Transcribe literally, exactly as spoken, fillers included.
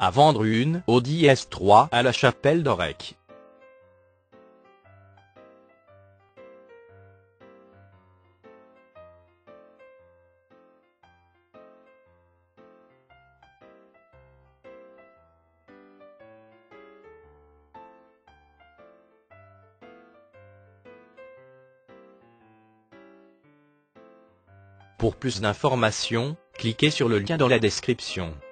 à vendre une Audi S trois à la Chapelle d'Orech. Pour plus d'informations, cliquez sur le lien dans la description.